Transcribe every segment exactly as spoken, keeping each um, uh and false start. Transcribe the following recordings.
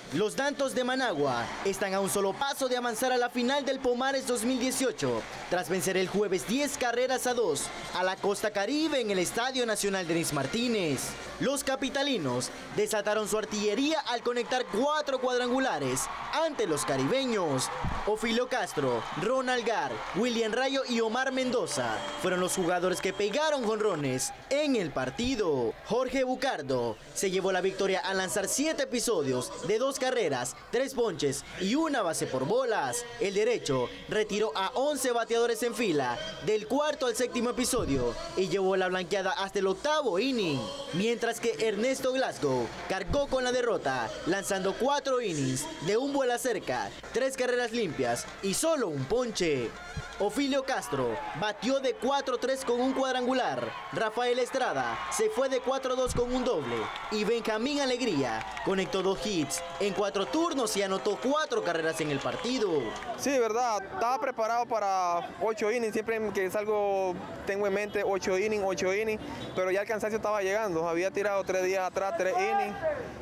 Los Dantos de Managua están a un solo paso de avanzar a la final del Pomares dos mil dieciocho, tras vencer el jueves diez carreras a dos a la Costa Caribe en el Estadio Nacional Denis Martínez. Los capitalinos desataron su artillería al conectar cuatro cuadrangulares ante los caribeños. Ofilio Castro, Ronald Gar, William Rayo y Omar Mendoza fueron los jugadores que pegaron jonrones en el partido. Jorge Bucardo se llevó la victoria al lanzar siete episodios de dos carreras, tres ponches y una base por bolas. El derecho retiró a once bateadores en fila del cuarto al séptimo episodio y llevó la blanqueada hasta el octavo inning, mientras que Ernesto Glasgow cargó con la derrota, lanzando cuatro innings de un vuela cerca, tres carreras limpias y solo un ponche. Ofilio Castro batió de cuatro tres con un cuadrangular, Rafael Estrada se fue de cuatro dos con un doble y Benjamín Alegría conectó dos hits en cuatro turnos y anotó cuatro carreras en el partido. Sí, verdad, estaba preparado para ocho innings, siempre que salgo tengo en mente ocho innings, ocho innings, pero ya el cansancio estaba llegando, había tirado tres días atrás, tres innings.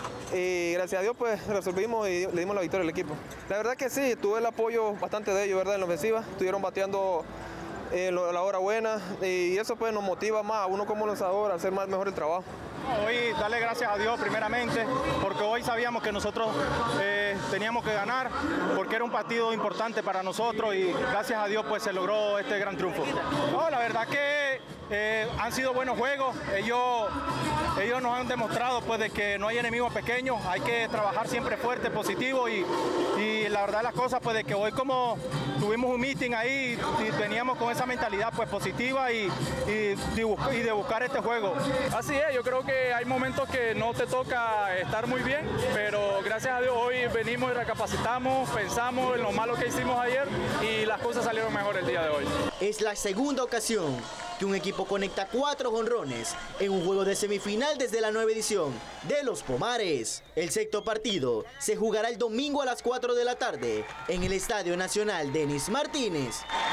Y gracias a Dios pues resolvimos y le dimos la victoria al equipo. La verdad que sí, tuve el apoyo bastante de ellos, ¿verdad? En la ofensiva, estuvieron bateando eh, la hora buena y eso pues nos motiva más a uno como lanzador a hacer más mejor el trabajo. Hoy darle gracias a Dios primeramente, porque hoy sabíamos que nosotros eh, teníamos que ganar, porque era un partido importante para nosotros y gracias a Dios pues se logró este gran triunfo. No, la verdad que eh, han sido buenos juegos, ellos, ellos nos han demostrado pues de que no hay enemigos pequeños, hay que trabajar siempre fuerte, positivo y, y la verdad las cosas pues de que hoy como tuvimos un meeting ahí y veníamos con esa mentalidad pues positiva y, y, y de buscar este juego. Así es, yo creo que hay momentos que no te toca estar muy bien, pero gracias a Dios hoy venimos y recapacitamos, pensamos en lo malo que hicimos ayer y las cosas salieron mejor el día de hoy. Es la segunda ocasión que un equipo conecta cuatro jonrones en un juego de semifinal desde la nueva edición de los Pomares. El sexto partido se jugará el domingo a las cuatro de la tarde en el Estadio Nacional Denis Martínez.